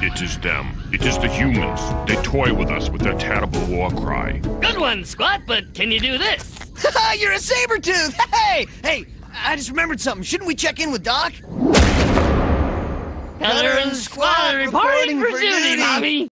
It is them. It is the humans. They toy with us with their terrible war cry. Good one, Squat, but can you do this? You're a saber-tooth! Hey, I just remembered something. Shouldn't we check in with Doc? Kutter and Squatt reporting for duty, Bobby.